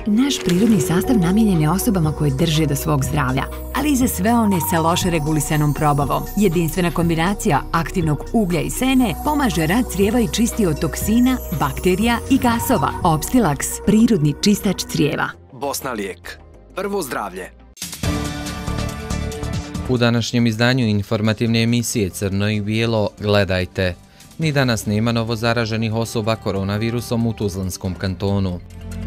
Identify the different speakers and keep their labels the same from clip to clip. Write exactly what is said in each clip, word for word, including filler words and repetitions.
Speaker 1: Naš prirodni sastav namijenjen je osobama koje drže do svog zdravlja, ali i za sve one sa loše regulisanom probavom. Jedinstvena kombinacija aktivnog uglja i sene pomaže rad crijeva i čisti od toksina, bakterija i gasova. Opstilax, prirodni čistač crijeva.
Speaker 2: Bosna lijek. Prvo zdravlje.
Speaker 3: U današnjem izdanju informativne emisije Crno i bijelo gledajte. Ni danas nema novozaraženih osoba koronavirusom u Tuzlanskom kantonu.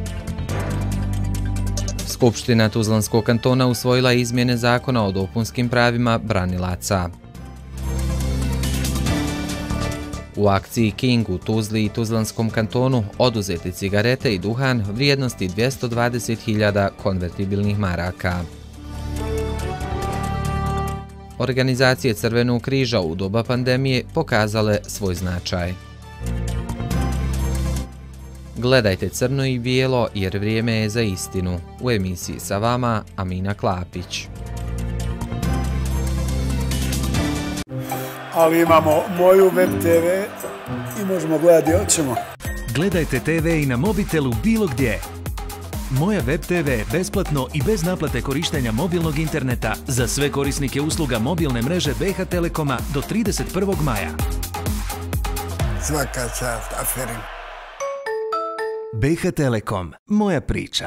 Speaker 3: Skupština Tuzlanskog kantona usvojila izmjene zakona o dopunskim pravima branilaca. U akciji King u Tuzli i Tuzlanskom kantonu oduzeti cigarete i duhan vrijednosti dvjesto dvadeset hiljada konvertibilnih maraka. Organizacije Crvenog križa u doba pandemije pokazale svoj značaj. Gledajte Crno i bijelo jer vrijeme je za istinu. U emisiji sa vama Amina Klapić.
Speaker 4: Ali imamo moju web te ve i možemo gledati gdje hoćemo.
Speaker 5: Gledajte te ve i na mobitelu bilo gdje. Moja web te ve je besplatno i bez naplate korištenja mobilnog interneta za sve korisnike usluga mobilne mreže be ha Telekoma do trideset prvog maja.
Speaker 4: Svaka čast, aferin.
Speaker 5: be ha Telekom, moja priča.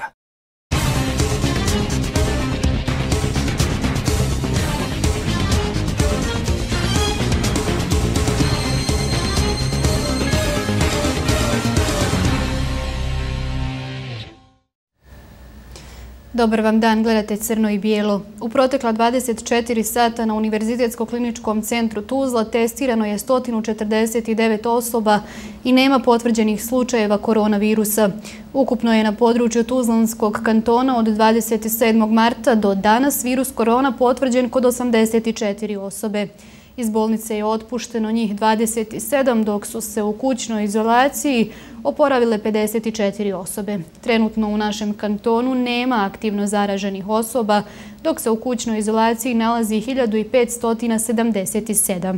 Speaker 6: Dobar vam dan, gledate Crno i bijelo. U protekla dvadeset četiri sata na Univerzitetsko-kliničkom centru Tuzla testirano je sto četrdeset devet osoba i nema potvrđenih slučajeva koronavirusa. Ukupno je na području Tuzlanskog kantona od dvadeset sedmog marta do danas virus korona potvrđen kod osamdeset četiri osobe. Iz bolnice je otpušteno njih dvadeset sedam, dok su se u kućnoj izolaciji oporavile pedeset četiri osobe. Trenutno u našem kantonu nema aktivno zaraženih osoba, dok se u kućnoj izolaciji nalazi hiljadu petsto sedamdeset sedam.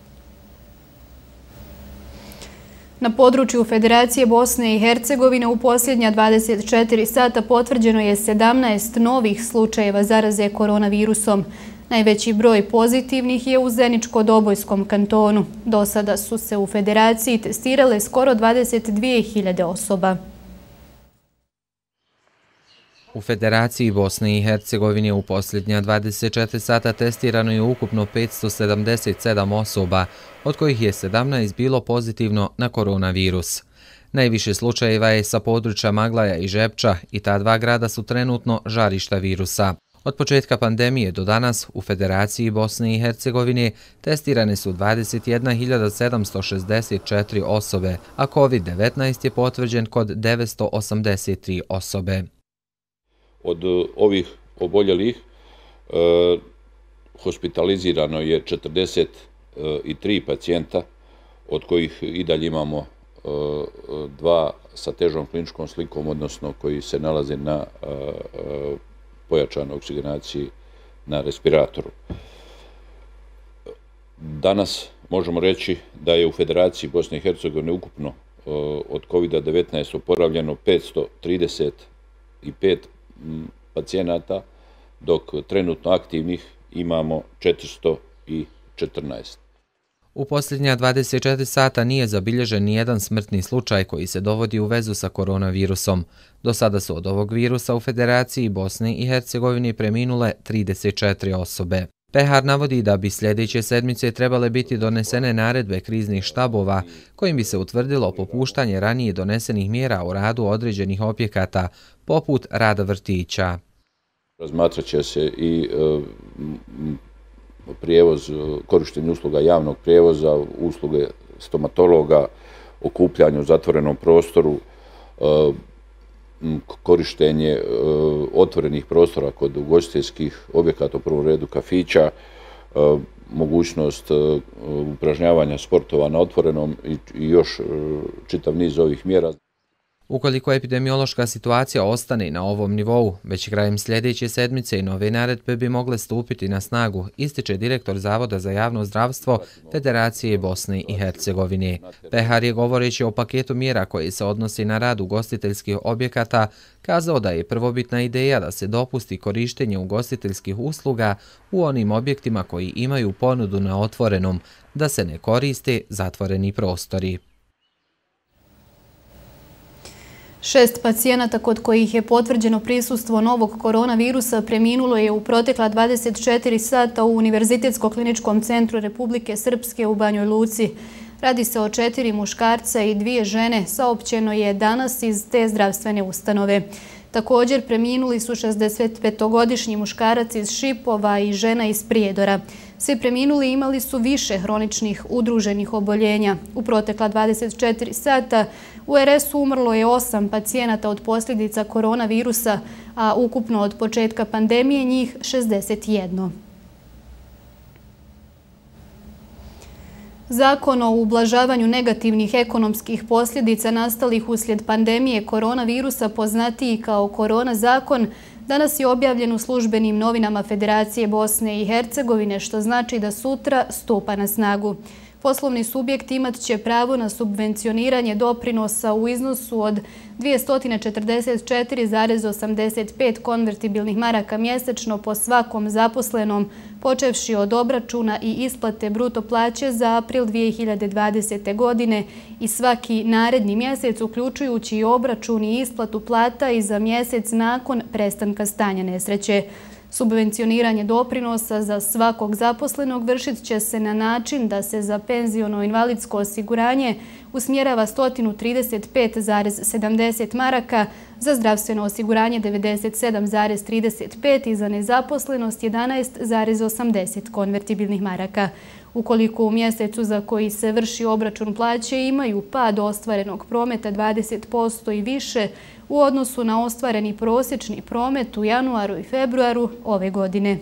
Speaker 6: Na području Federacije Bosne i Hercegovine u posljednja dvadeset četiri sata potvrđeno je sedamnaest novih slučajeva zaraze koronavirusom. Najveći broj pozitivnih je u Zeničko-Dobojskom kantonu. Do sada su se u Federaciji testirale skoro dvadeset dvije hiljade osoba.
Speaker 3: U Federaciji Bosne i Hercegovine u posljednja dvadeset četiri sata testirano je ukupno petsto sedamdeset sedam osoba, od kojih je sedamnaest bilo pozitivno na koronavirus. Najviše slučajeva je sa područja Maglaja i Žepča i ta dva grada su trenutno žarišta virusa. Od početka pandemije do danas u Federaciji Bosne i Hercegovine testirane su dvadeset jedna hiljada sedamsto šezdeset četiri osobe, a kovid devetnaest je potvrđen kod devetsto osamdeset tri osobe.
Speaker 7: Od ovih oboljelih e, hospitalizirano je četrdeset tri pacijenta, od kojih i dalje imamo e, dva sa težom kliničkom slikom, odnosno koji se nalaze na e, pojačanoj oksigenaciji na respiratoru. Danas možemo reći da je u Federaciji Bosne i Hercegovine ukupno od kovid devetnaest oporavljeno petsto trideset pet pacijenata, dok trenutno aktivnih imamo četiristo četrnaest.
Speaker 3: U posljednja dvadeset četiri sata nije zabilježen nijedan smrtni slučaj koji se dovodi u vezu sa koronavirusom. Do sada su od ovog virusa u Federaciji Bosne i Hercegovine preminule trideset četiri osobe. Pehar navodi da bi sljedeće sedmice trebale biti donesene naredbe kriznih štabova kojim bi se utvrdilo popuštanje ranije donesenih mjera u radu određenih objekata, poput rada vrtića.
Speaker 7: Razmatrat će se i prijevoz, korištenje usluga javnog prijevoza, usluge stomatologa, okupljanje u zatvorenom prostoru, korištenje otvorenih prostora kod ugostiteljskih objekata, u prvom redu kafića, mogućnost upražnjavanja sportova na otvorenom i još čitav niz ovih mjera.
Speaker 3: Ukoliko epidemiološka situacija ostane na ovom nivou, već krajem sljedeće sedmice i nove naredbe bi mogle stupiti na snagu, ističe direktor Zavoda za javno zdravstvo Federacije Bosne i Hercegovine. Pehar je, govoreći o paketu mjera koji se odnosi na rad ugostiteljskih objekata, kazao da je prvobitna ideja da se dopusti korištenje ugostiteljskih usluga u onim objektima koji imaju ponudu na otvorenom, da se ne koriste zatvoreni prostori.
Speaker 6: Šest pacijenata kod kojih je potvrđeno prisustvo novog koronavirusa preminulo je u protekla dvadeset četiri sata u Univerzitetsko-kliničkom centru Republike Srpske u Banjoj Luci. Radi se o četiri muškarca i dvije žene, saopćeno je danas iz te zdravstvene ustanove. Također preminuli su šezdesetpetogodišnji muškarac iz Šipova i žena iz Prijedora. Svi preminuli imali su više hroničnih udruženih oboljenja. U protekla dvadeset četiri sata u er es u umrlo je osam pacijenata od posljedica koronavirusa, a ukupno od početka pandemije njih šezdeset jedan. Zakon o ublažavanju negativnih ekonomskih posljedica nastalih uslijed pandemije koronavirusa, poznatiji kao Korona zakon, danas je objavljen u službenim novinama Federacije Bosne i Hercegovine, što znači da sutra stupa na snagu. Poslovni subjekt imat će pravo na subvencioniranje doprinosa u iznosu od dvjesto četrdeset četiri zarez osamdeset pet konvertibilnih maraka mjesečno po svakom zaposlenom, počevši od obračuna i isplate bruto plaće za april dvije hiljade dvadesete. godine i svaki naredni mjesec, uključujući i obračun i isplatu plata i za mjesec nakon prestanka stanja nesreće. Subvencioniranje doprinosa za svakog zaposlenog vršit će se na način da se za penziono-invalidsko osiguranje usmjerava sto trideset pet zarez sedamdeset maraka, za zdravstveno osiguranje devedeset sedam zarez trideset pet i za nezaposlenost jedanaest zarez osamdeset konvertibilnih maraka. Ukoliko u mjesecu za koji se vrši obračun plaće imaju pad ostvarenog prometa dvadeset posto i više u odnosu na ostvareni prosječni promet u januaru i februaru ove godine.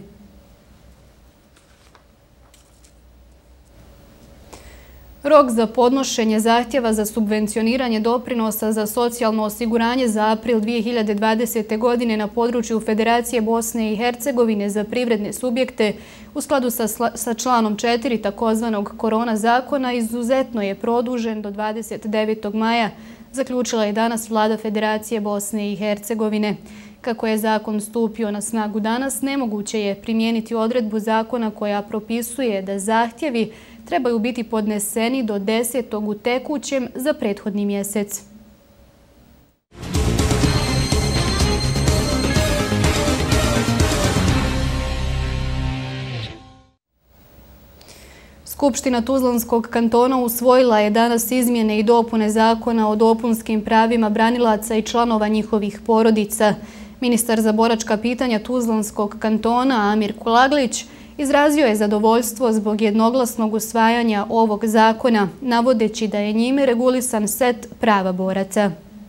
Speaker 6: Rok za podnošenje zahtjeva za subvencioniranje doprinosa za socijalno osiguranje za april dvije hiljade dvadesete. godine na području Federacije Bosne i Hercegovine za privredne subjekte u skladu sa, sa članom četiri takozvanog Korona zakona izuzetno je produžen do dvadeset devetog maja, zaključila je danas Vlada Federacije Bosne i Hercegovine. Kako je zakon stupio na snagu danas, nemoguće je primijeniti odredbu zakona koja propisuje da zahtjevi trebaju biti podneseni do desetog u tekućem za prethodni mjesec. Skupština Tuzlanskog kantona usvojila je danas izmjene i dopune zakona o dopunskim pravima branilaca i članova njihovih porodica. Ministar za boračka pitanja Tuzlanskog kantona Amir Kulaglić izrazio je zadovoljstvo zbog jednoglasnog usvajanja ovog zakona, navodeći da je njime regulisan set prava boraca.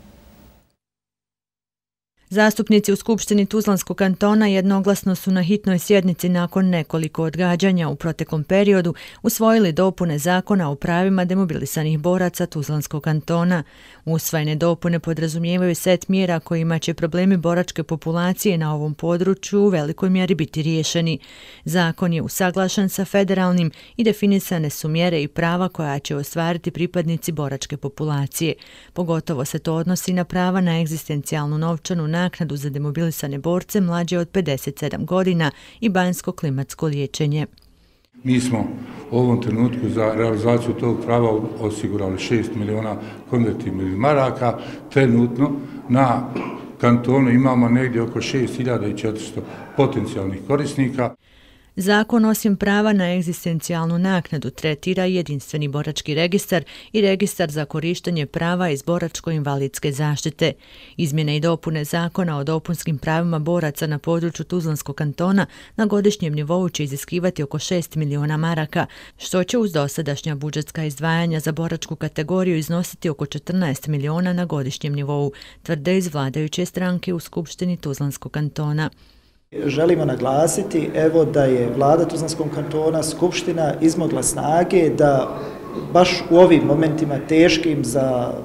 Speaker 8: Zastupnici u Skupštini Tuzlanskog kantona jednoglasno su na hitnoj sjednici nakon nekoliko odgađanja u proteklom periodu usvojili dopune zakona o pravima demobilisanih boraca Tuzlanskog kantona. Usvojene dopune podrazumijevaju set mjera kojima će problemi boračke populacije na ovom području u velikoj mjeri biti riješeni. Zakon je usaglašen sa federalnim i definisane su mjere i prava koja će ostvariti pripadnici boračke populacije. Pogotovo se to odnosi na prava na egzistencijalnu novčanu naknadu za demobilisane borce mlađe od pedeset sedam godina i banjsko-klimatsko liječenje.
Speaker 9: Mi smo u ovom trenutku za realizaciju tog prava osigurali šest miliona konvertibilnih maraka. Trenutno na kantonu imamo negdje oko šest hiljada četiristo potencijalnih korisnika.
Speaker 8: Zakon osim prava na egzistencijalnu naknadu tretira jedinstveni borački registar i registar za korištenje prava iz boračko-invalidske zaštite. Izmjene i dopune zakona o dopunskim pravima boraca na području Tuzlanskog kantona na godišnjem nivou će iziskivati oko šest miliona maraka, što će uz dosadašnja budžetska izdvajanja za boračku kategoriju iznositi oko četrnaest miliona na godišnjem nivou, tvrde iz vladajuće stranke u Skupštini Tuzlanskog kantona.
Speaker 10: Želimo naglasiti evo da je Vlada Tuzlanskog kantona, Skupština izmogla snage da baš u ovim momentima teškim za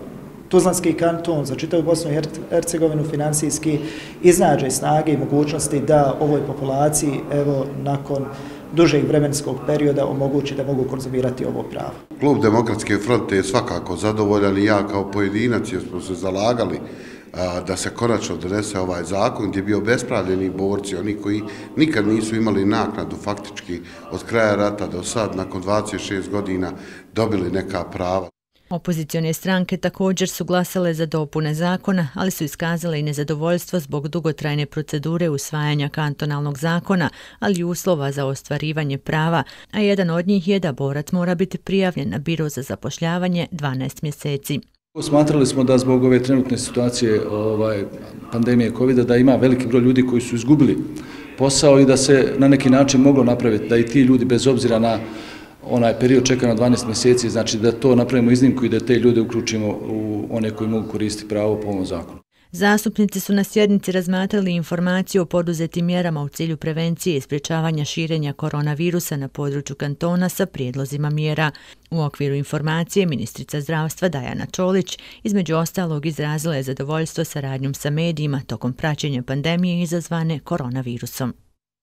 Speaker 10: Tuzlanski kanton za čitavu Bosnu i Hercegovinu financijski iznađe snage i mogućnosti da ovoj populaciji evo nakon dužeg vremenskog perioda omogući da mogu konzumirati ovo pravo.
Speaker 11: Klub Demokratske fronte je svakako zadovoljan i ja kao pojedinac jer smo se zalagali da se konačno donese ovaj zakon gdje bi obespravljeni borci, oni koji nikad nisu imali naknadu faktički od kraja rata do sad, nakon dvadeset šest godina, dobili neka prava.
Speaker 8: Opozicione stranke također su glasale za dopune zakona, ali su iskazale i nezadovoljstvo zbog dugotrajne procedure usvajanja kantonalnog zakona, ali i uslova za ostvarivanje prava, a jedan od njih je da borac mora biti prijavljen na biro za zapošljavanje dvanaest mjeseci.
Speaker 12: Smatrali smo da zbog ove trenutne situacije ovaj, pandemije kovida da ima veliki broj ljudi koji su izgubili posao i da se na neki način moglo napraviti da i ti ljudi bez obzira na onaj period čeka na dvanaest mjeseci, znači da to napravimo iznimku i da te ljude uključimo u one koji mogu koristiti pravo po ovom zakonu.
Speaker 8: Zastupnici su na sjednici razmatrali informaciju o poduzetim mjerama u cilju prevencije i sprječavanja širenja koronavirusa na području kantona sa prijedlozima mjera. U okviru informacije ministrica zdravstva Dajana Čolić između ostalog izrazila je zadovoljstvo saradnjom sa medijima tokom praćenja pandemije izazvane koronavirusom.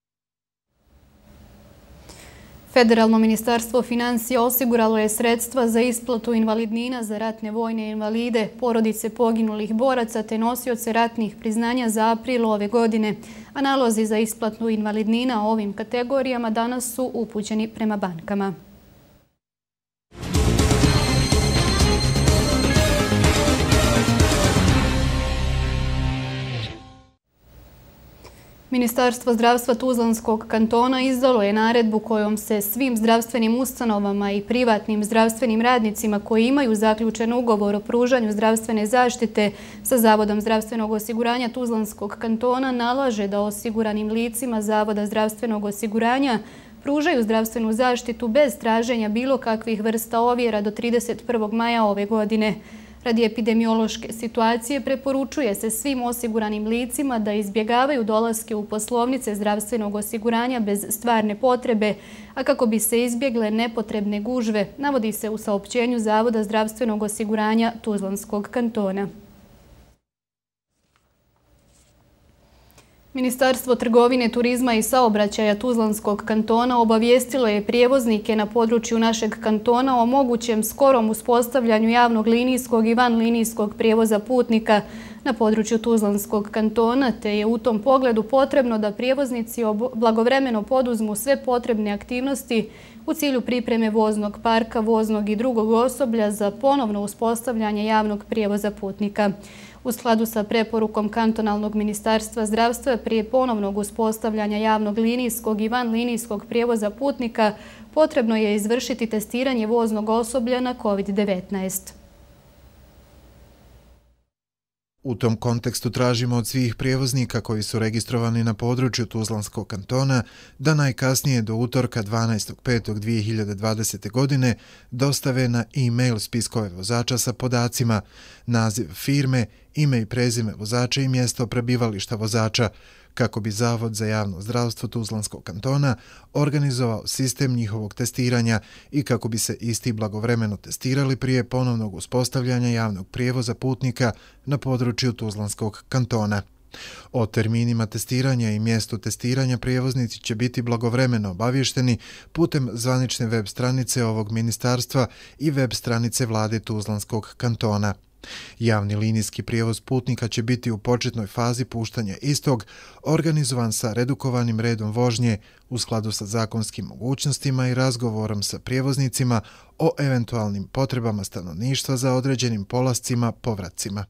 Speaker 6: Federalno ministarstvo financija osiguralo je sredstva za isplatu invalidnina za ratne vojne invalide, porodice poginulih boraca te nosioce ratnih priznanja za april ove godine, a nalozi za isplatu invalidnina ovim kategorijama danas su upućeni prema bankama. Ministarstvo zdravstva Tuzlanskog kantona izdalo je naredbu kojom se svim zdravstvenim ustanovama i privatnim zdravstvenim radnicima koji imaju zaključen ugovor o pružanju zdravstvene zaštite sa Zavodom zdravstvenog osiguranja Tuzlanskog kantona nalaže da osiguranim licima Zavoda zdravstvenog osiguranja pružaju zdravstvenu zaštitu bez traženja bilo kakvih vrsta ovjera do trideset prvog maja ove godine. Radi epidemiološke situacije preporučuje se svim osiguranim licima da izbjegavaju dolaske u poslovnice zdravstvenog osiguranja bez stvarne potrebe, a kako bi se izbjegle nepotrebne gužve, navodi se u saopćenju Zavoda zdravstvenog osiguranja Tuzlanskog kantona. Ministarstvo trgovine, turizma i saobraćaja Tuzlanskog kantona obavijestilo je prijevoznike na području našeg kantona o mogućem skorom uspostavljanju javnog linijskog i vanlinijskog prijevoza putnika na području Tuzlanskog kantona, te je u tom pogledu potrebno da prijevoznici blagovremeno poduzmu sve potrebne aktivnosti u cilju pripreme voznog parka, voznog i drugog osoblja za ponovno uspostavljanje javnog prijevoza putnika. U skladu sa preporukom Kantonalnog ministarstva zdravstva prije ponovnog uspostavljanja javnog linijskog i vanlinijskog prijevoza putnika potrebno je izvršiti testiranje voznog osoblja na kovid devetnaest.
Speaker 13: U tom kontekstu tražimo od svih prijevoznika koji su registrovani na području Tuzlanskog kantona da najkasnije do utorka dvanaestog petog dvije hiljade dvadesete. godine dostave na e-mail spiskove vozača sa podacima, naziv firme, ime i prezime vozača i mjesto prebivališta vozača, kako bi Zavod za javno zdravstvo Tuzlanskog kantona organizovao sistem njihovog testiranja i kako bi se isti blagovremeno testirali prije ponovnog uspostavljanja javnog prijevoza putnika na području Tuzlanskog kantona. O terminima testiranja i mjestu testiranja prijevoznici će biti blagovremeno obavješteni putem zvanične web stranice ovog ministarstva i web stranice vlade Tuzlanskog kantona. Javni linijski prijevoz putnika će biti u početnoj fazi puštanja istog, organizovan sa redukovanim redom vožnje u skladu sa zakonskim mogućnostima i razgovorom sa prijevoznicima o eventualnim potrebama stanovništva za određenim polascima, povratcima.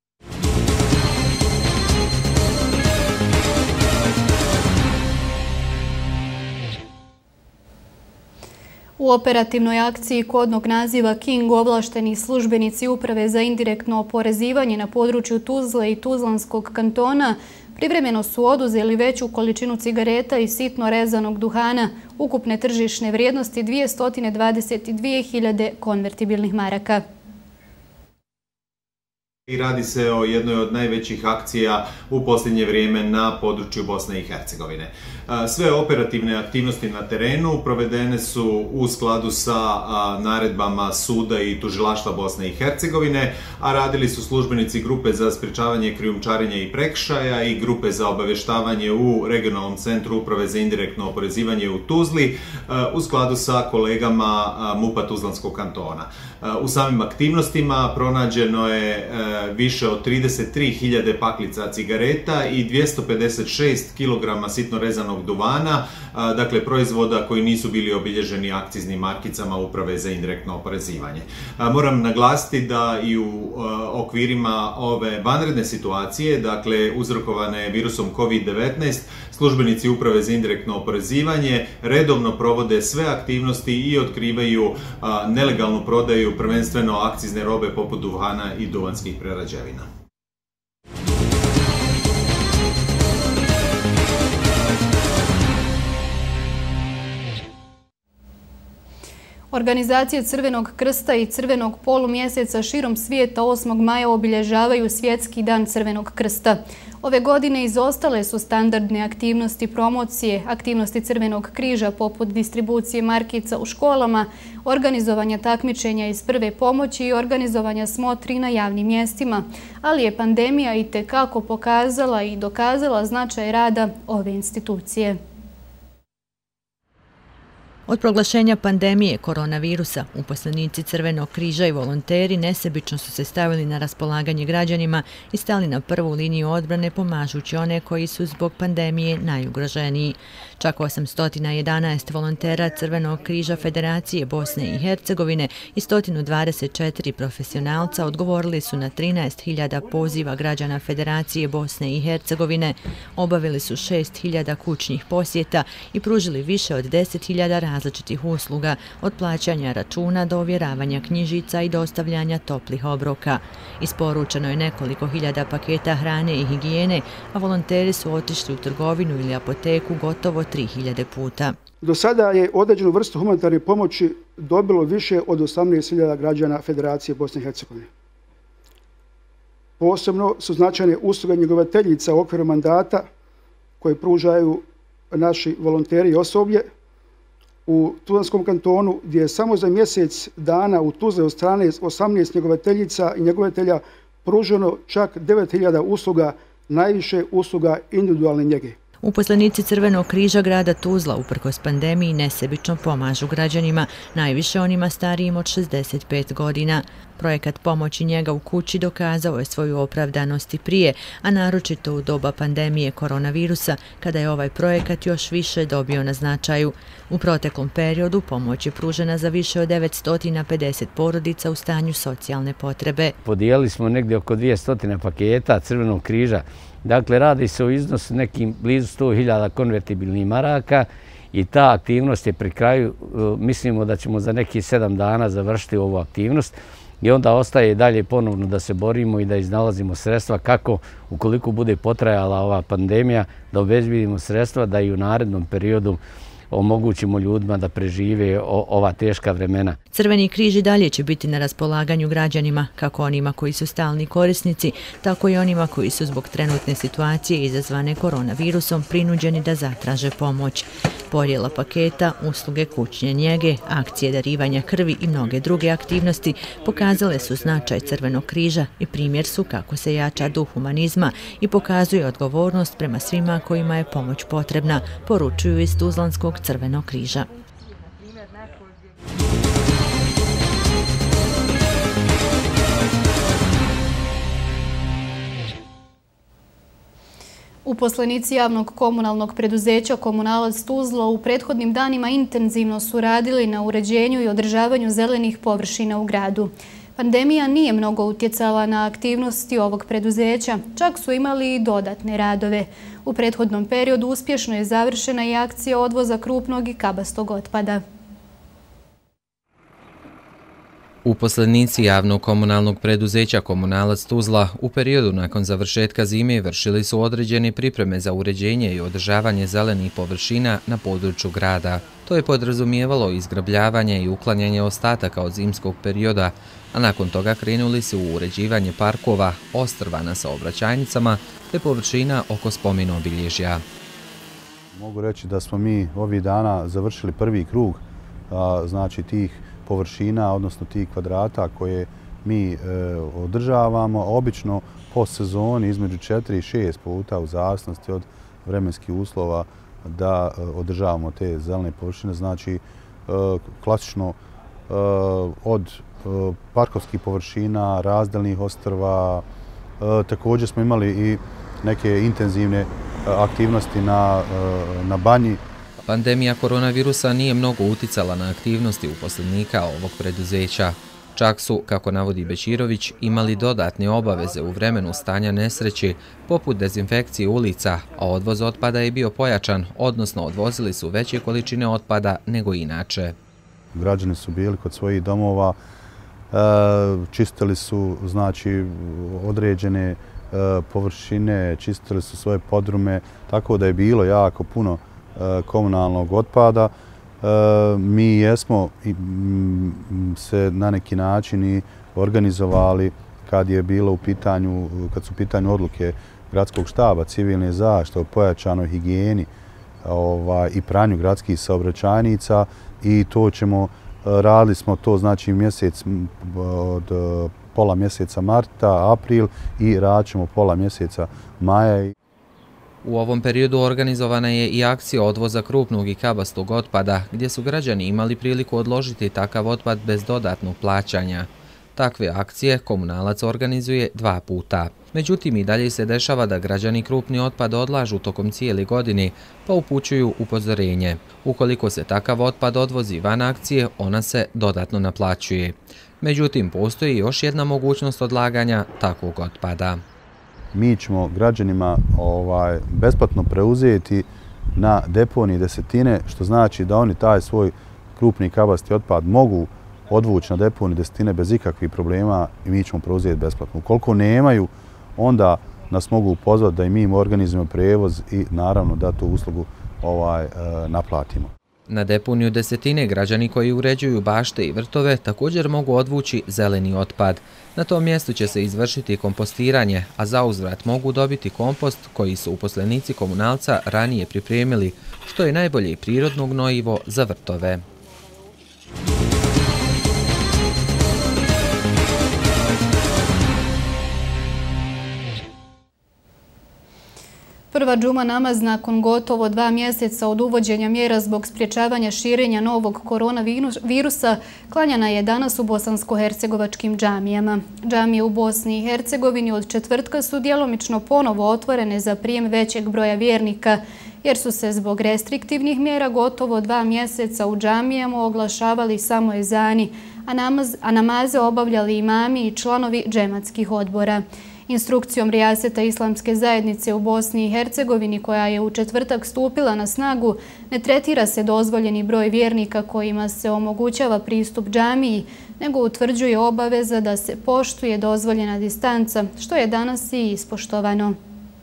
Speaker 6: U operativnoj akciji kodnog naziva King ovlašteni službenici Uprave za indirektno oporezivanje na području Tuzle i Tuzlanskog kantona privremeno su oduzeli veću količinu cigareta i sitno rezanog duhana ukupne tržišne vrijednosti dvjesto dvadeset dvije hiljade konvertibilnih maraka.
Speaker 14: I radi se o jednoj od najvećih akcija u posljednje vrijeme na području Bosne i Hercegovine. Sve operativne aktivnosti na terenu provedene su u skladu sa naredbama suda i tužilaštva Bosne i Hercegovine, a radili su službenici grupe za sprječavanje krijumčarenja i prekršaja i grupe za obavještavanje u regionalnom centru uprave za indirektno oporezivanje u Tuzli u skladu sa kolegama MUP-a Tuzlanskog kantona. U samim aktivnostima pronađeno je više od trideset tri hiljade paklica cigareta i dvjesto pedeset šest kilograma sitno rezanog duvana, dakle proizvoda koji nisu bili obilježeni akciznim markicama uprave za indirektno oporezivanje. Moram naglasiti da i u okvirima ove vanredne situacije, dakle uzrokovane virusom kovid devetnaest, službenici uprave za indirektno oporezivanje redovno provode sve aktivnosti i otkrivaju nelegalnu prodaju prvenstveno akcizne robe poput duvana i duvanskih prerađevina.
Speaker 6: Organizacije Crvenog krsta i Crvenog polumjeseca širom svijeta osmog maja obilježavaju Svjetski dan Crvenog krsta. Ove godine izostale su standardne aktivnosti promocije, aktivnosti Crvenog križa poput distribucije markica u školama, organizovanja takmičenja iz prve pomoći i organizovanja smotri na javnim mjestima, ali je pandemija itekako pokazala i dokazala značaj rada ove institucije.
Speaker 8: Od proglašenja pandemije koronavirusa, uposlenici Crvenog križa i volonteri nesebično su se stavili na raspolaganje građanima i stali na prvu liniju odbrane pomažući one koji su zbog pandemije najugroženiji. Čak osamsto jedanaest volontera Crvenog križa Federacije Bosne i Hercegovine i sto dvadeset četiri profesionalca odgovorili su na trinaest hiljada poziva građana Federacije Bosne i Hercegovine, obavili su šest hiljada kućnih posjeta i pružili više od deset hiljada različitih usluga, od plaćanja računa do ovjeravanja knjižica i dostavljanja toplih obroka. Isporučeno je nekoliko hiljada paketa hrane i higijene, a volonteri su otišli u trgovinu ili apoteku gotovo tri hiljade puta.
Speaker 15: Do sada je određenu vrstu humanitarne pomoći dobilo više od osamnaest hiljada građana Federacije Bosne i Hercegovine. Posebno su značajne usluge njegovateljica u okviru mandata koje pružaju naši volonteri i osoblje u Tuzlanskom kantonu, gdje je samo za mjesec dana u Tuzli od strane osamnaest njegovateljica i njegovatelja pruženo čak devet hiljada usluga, najviše usluga individualne njege.
Speaker 8: Uposlenici Crvenog križa grada Tuzla uprkos pandemiji nesebično pomažu građanima, najviše onima starijim od šezdeset pet godina. Projekat pomoći njega u kući dokazao je svoju opravdanost i prije, a naročito u doba pandemije koronavirusa, kada je ovaj projekat još više dobio na značaju. U proteklom periodu pomoć je pružena za više od devetsto pedeset porodica u stanju socijalne potrebe.
Speaker 16: Podijelili smo negdje oko dvjesto paketa Crvenog križa. Dakle, radi se o iznosu nekim blizu sto hiljada konvertibilnih maraka i ta aktivnost je pri kraju, mislimo da ćemo za nekih sedam dana završiti ovu aktivnost i onda ostaje dalje ponovno da se borimo i da iznalazimo sredstva kako, ukoliko bude potrajala ova pandemija, da obezbedimo sredstva da i u narednom periodu omogućimo ljudima da prežive ova teška vremena.
Speaker 8: Crveni križ i dalje će biti na raspolaganju građanima, kako onima koji su stalni korisnici, tako i onima koji su zbog trenutne situacije izazvane koronavirusom prinuđeni da zatraže pomoć. Podjela paketa, usluge kućne njege, akcije darivanja krvi i mnoge druge aktivnosti pokazale su značaj Crvenog križa i primjer su kako se jača duh humanizma i pokazuje odgovornost prema svima kojima je pomoć potrebna, poručuju iz Tuzlanskog Crvenog križa.
Speaker 6: Uposlenici javnog komunalnog preduzeća Komunalac Tuzla u prethodnim danima intenzivno su radili na uređenju i održavanju zelenih površina u gradu. Pandemija nije mnogo utjecala na aktivnosti ovog preduzeća, čak su imali i dodatne radove. U prethodnom periodu uspješno je završena i akcija odvoza krupnog i kabastog otpada.
Speaker 3: Uposlenici javnog komunalnog preduzeća Komunalac Tuzla u periodu nakon završetka zime vršili su određene pripreme za uređenje i održavanje zelenih površina na području grada. To je podrazumijevalo izgrabljavanje i uklanjanje ostataka od zimskog perioda, a nakon toga krenuli su u uređivanje parkova, ostrva na saobraćajnicama te površina oko spomen obilježja.
Speaker 17: Mogu reći da smo mi ovih dana završili prvi krug, znači tih površina, odnosno tih kvadrata koje mi održavamo, obično po sezoni između četiri i šest puta u zavisnosti od vremenskih uslova da održavamo te zelene površine. Znači, klasično od parkovskih površina, razdelnih ostrva, također smo imali i neke intenzivne aktivnosti na, na banji.
Speaker 3: Pandemija koronavirusa nije mnogo uticala na aktivnosti uposlenika ovog preduzeća. Čak su, kako navodi Bećirović, imali dodatne obaveze u vremenu stanja nesreće, poput dezinfekcije ulica, a odvoz otpada je bio pojačan, odnosno odvozili su veće količine otpada nego inače.
Speaker 17: Građani su bili kod svojih domova, čistili su znači određene površine, čistili su svoje podrume, tako da je bilo jako puno komunalnog otpada. Mi jesmo se na neki način i organizovali kad je bilo u pitanju, kad su u pitanju odluke gradskog štaba, civilne zaštite o pojačanoj higijeni i pranju gradskih saobraćajnica i to ćemo, radili smo to znači mjesec od pola mjeseca marta, april i radit ćemo pola mjeseca maja.
Speaker 3: U ovom periodu organizovana je i akcija odvoza krupnog i kabastog otpada, gdje su građani imali priliku odložiti takav otpad bez dodatnog plaćanja. Takve akcije Komunalac organizuje dva puta. Međutim, i dalje se dešava da građani krupni otpad odlažu tokom cijele godine, pa upućuju upozorenje. Ukoliko se takav otpad odvozi van akcije, ona se dodatno naplaćuje. Međutim, postoji još jedna mogućnost odlaganja takvog otpada.
Speaker 17: Mi ćemo građanima ovaj, besplatno preuzeti na deponiji desetine, što znači da oni taj svoj krupni kabasti otpad mogu odvući na deponiji desetine bez ikakvih problema i mi ćemo preuzeti besplatno. Ukoliko nemaju, onda nas mogu pozvati da i mi im organizujemo prevoz i naravno da tu uslugu ovaj, naplatimo.
Speaker 3: Na deponiju desetine građani koji uređuju bašte i vrtove također mogu odvući zeleni otpad. Na tom mjestu će se izvršiti kompostiranje, a za uzvrat mogu dobiti kompost koji su uposlenici Komunalca ranije pripremili, što je najbolje prirodno gnojivo za vrtove.
Speaker 6: Prva džuma namaz nakon gotovo dva mjeseca od uvođenja mjera zbog spriječavanja širenja novog koronavirusa klanjana je danas u bosansko-hercegovačkim džamijama. Džamije u Bosni i Hercegovini od četvrtka su djelomično ponovo otvorene za prijem većeg broja vjernika, jer su se zbog restriktivnih mjera gotovo dva mjeseca u džamijama oglašavali samo ezani, a, namaz, a namaze obavljali imami i članovi džematskih odbora. Instrukcijom Rijaseta Islamske zajednice u Bosni i Hercegovini, koja je u četvrtak stupila na snagu, ne tretira se dozvoljeni broj vjernika kojima se omogućava pristup džamiji, nego utvrđuje obaveza da se poštuje dozvoljena distanca, što je danas i ispoštovano.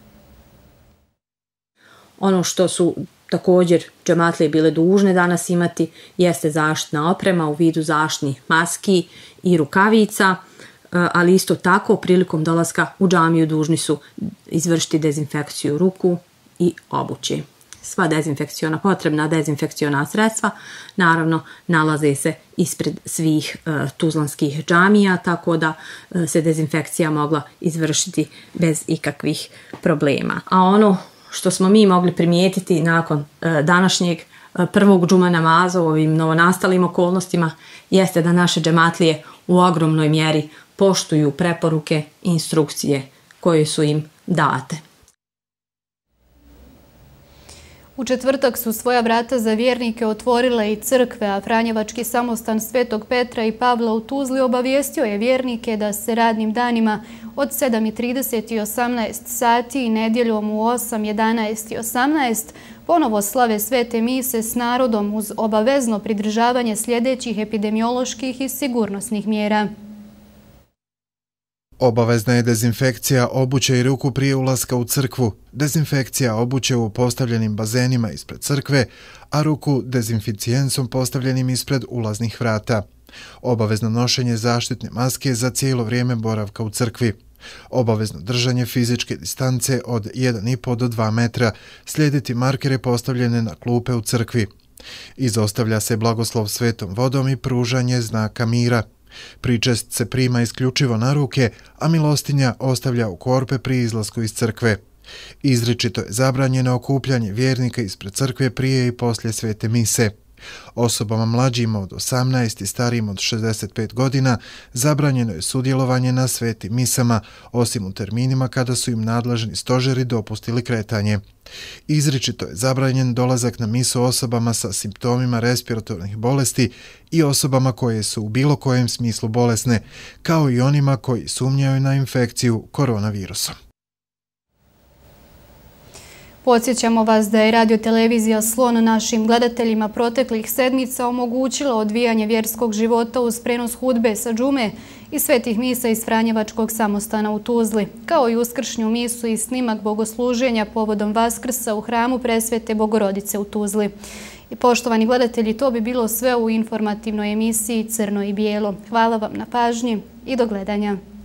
Speaker 18: Ono što su također džematlije bile dužne danas imati jeste zaštitna oprema u vidu zaštitnih maski i rukavica, ali isto tako prilikom dolaska u džamiju dužni su izvršiti dezinfekciju ruku i obuće. Sva dezinfekciona, potrebna dezinfekciona sredstva naravno nalaze se ispred svih uh, tuzlanskih džamija, tako da uh, se dezinfekcija mogla izvršiti bez ikakvih problema. A ono što smo mi mogli primijetiti nakon uh, današnjeg uh, prvog džuma namaza u ovim novonastalim okolnostima jeste da naše džematlije u ogromnoj mjeri poštuju preporuke i instrukcije koje su im date.
Speaker 6: U četvrtak su svoja vrata za vjernike otvorile i crkve, a Franjevački samostan Svetog Petra i Pavla u Tuzli obavijestio je vjernike da se radnim danima od sedam i trideset i osamnaest sati i nedjeljom u osam, jedanaest i osamnaest ponovo slave svete mise s narodom uz obavezno pridržavanje sljedećih epidemioloških i sigurnosnih mjera.
Speaker 13: Obavezna je dezinfekcija obuće i ruku prije ulaska u crkvu, dezinfekcija obuće u postavljenim bazenima ispred crkve, a ruku dezinficijencom postavljenim ispred ulaznih vrata. Obavezno nošenje zaštitne maske za cijelo vrijeme boravka u crkvi. Obavezno držanje fizičke distance od jedan i po do dva metra, slijediti markere postavljene na klupe u crkvi. Izostavlja se blagoslov svetom vodom i pružanje znaka mira. Pričest se prima isključivo na ruke, a milostinja ostavlja u korpe pri izlasku iz crkve. Izričito je zabranjeno okupljanje vjernika ispred crkve prije i poslije svete mise. Osobama mlađima od osamnaest i starijim od šezdeset pet godina zabranjeno je sudjelovanje na svetim misama, osim u terminima kada su im nadležni stožeri dopustili kretanje. Izričito je zabranjen dolazak na misu osobama sa simptomima respiratornih bolesti i osobama koje su u bilo kojem smislu bolesne, kao i onima koji sumnjaju na infekciju koronavirusom.
Speaker 6: Podsjećamo vas da je radiotelevizija Slon našim gledateljima proteklih sedmica omogućila odvijanje vjerskog života uz prenos hudbe sa džume i svetih misa iz Franjevačkog samostana u Tuzli, kao i uskršnju misu i snimak bogosluženja povodom Vaskrsa u hramu Presvete Bogorodice u Tuzli. I poštovani gledatelji, to bi bilo sve u informativnoj emisiji Crno i bijelo. Hvala vam na pažnji i do gledanja.